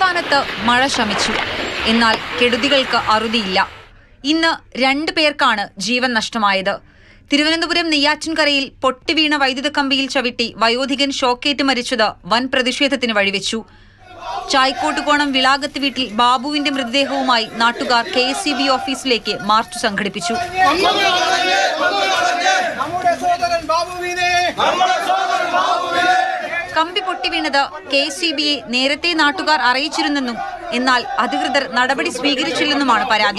സംസ്ഥാനത്ത് മഴ ശമിച്ചു. എന്നാൽ കെടുതികൾക്ക് അറുതിയില്ല. ഇന്ന് 2 പേർക്കാണ് ജീവൻ നഷ്ടമായത്. തിരുവനന്തപുരം നെയ്യാറ്റിൻകരയിൽ പൊട്ടിവീണ വൈദ്യുത കമ്പിയിൽ ചവിട്ടി വയോധികൻ ഷോക്കേറ്റ് മരിച്ചത് വൻ പ്രതിഷേധത്തിന് വഴിവെച്ചു. ചായ്ക്കോട്ടുകോണം വിളാകത്ത് വീട്ടിൽ ബാബുവിന്റെ മൃതദേഹവുമായി നാട്ടുകാർ KSEB ഓഫീസിലേക്ക് മാർച്ച് സംഘടിപ്പിച്ചു. കമ്പി പൊട്ടിവീണത് KSEBയെ നേരത്തെ നാട്ടുകാർ അറിയിച്ചിരുന്നെന്നും എന്നാൽ അധികൃതർ നടപടി സ്വീകരിച്ചില്ലെന്നുമാണ് പരാതി.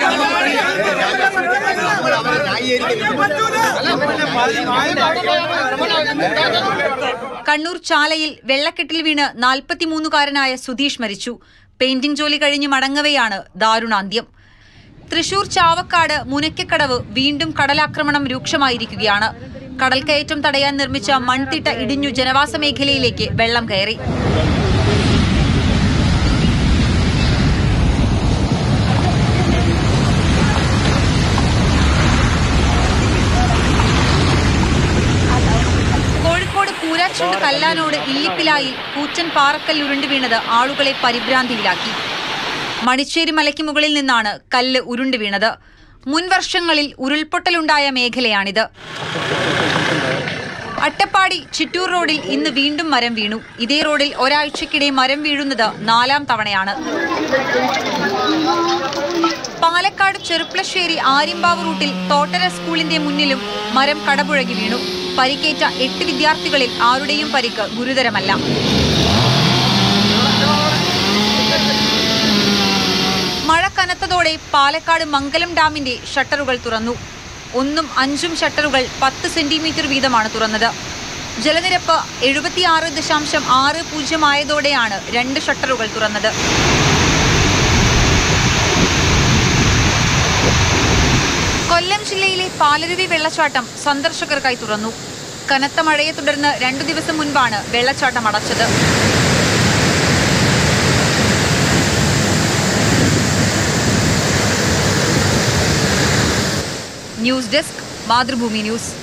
കണ്ണൂർ ചാലയിൽ വെള്ളക്കെട്ടിൽ വീണ് 43-കാരനായ സുധീഷ് മരിച്ചു. പെയിന്റിംഗ് ജോലി കഴിഞ്ഞ് മടങ്ങവെയാണ് ദാരുണാന്ത്യം. തൃശൂർ ചാവക്കാട് മുനയ്ക്കക്കടവ് വീണ്ടും കടലാക്രമണം രൂക്ഷമായിരിക്കുകയാണ്. കടൽക്കയറ്റം തടയാൻ നിർമ്മിച്ച മൺതിട്ട ഇടിഞ്ഞു ജനവാസ മേഖലയിലേക്ക് വെള്ളം കയറി. കോഴിക്കോട് കൂരാച്ചുണ്ട് കല്ലാനോട് ഇല്ലിപ്പിലായിൽ കൂറ്റൻ പാറക്കൽ ഉരുണ്ടു വീണത് ആളുകളെ പരിഭ്രാന്തിയിലാക്കി. മണിച്ചേരി മലയ്ക്ക് മുകളിൽ നിന്നാണ് കല്ല് ഉരുണ്ടു വീണത്. മുൻ വർഷങ്ങളിൽ ഉരുൾപൊട്ടലുണ്ടായ മേഖലയാണിത്. അട്ടപ്പാടി ചിറ്റൂർ റോഡിൽ ഇന്ന് വീണ്ടും മരം വീണു. ഇതേ റോഡിൽ ഒരാഴ്ചക്കിടെ മരം വീഴുന്നത് 4ാം തവണയാണ്. പാലക്കാട് ചെറുപ്പളശ്ശേരി ആര്യമ്പാവ് റൂട്ടിൽ തോട്ടര സ്കൂളിന്റെ മുന്നിലും മരം കടപുഴകി വീണു. പരിക്കേറ്റ 8 വിദ്യാർത്ഥികളിൽ ആരുടെയും പരിക്ക് ഗുരുതരമല്ല. മഴ കനത്തതോടെ പാലക്കാട് മംഗലം ഡാമിന്റെ ഷട്ടറുകൾ തുറന്നു. 1ഉം 5ഉം ഷട്ടറുകൾ 10 സെന്റിമീറ്റർ വീതമാണ് തുറന്നത്. ജലനിരപ്പ് 76.60 ആയതോടെയാണ് 2 ഷട്ടറുകൾ തുറന്നത്. കൊല്ലം ജില്ലയിലെ പാലരുവി വെള്ളച്ചാട്ടം സന്ദർശകർക്കായി തുറന്നു. കനത്ത മഴയെ തുടർന്ന് 2 ദിവസം മുൻപാണ് വെള്ളച്ചാട്ടം അടച്ചത്. News desk, Mathrubhumi news.